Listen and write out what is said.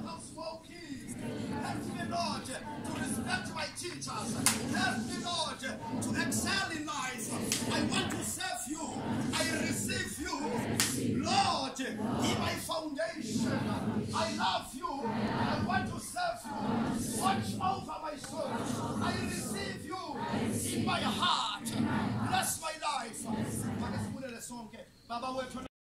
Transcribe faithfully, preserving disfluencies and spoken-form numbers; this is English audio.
of smoking. Help me, Lord, to respect my teachers. Help me, Lord, to excel in life. I want to serve you. I receive you. Lord, be my foundation. I love you. I want to serve you. Watch over my soul. I receive you in my heart. Bless my life. Baba,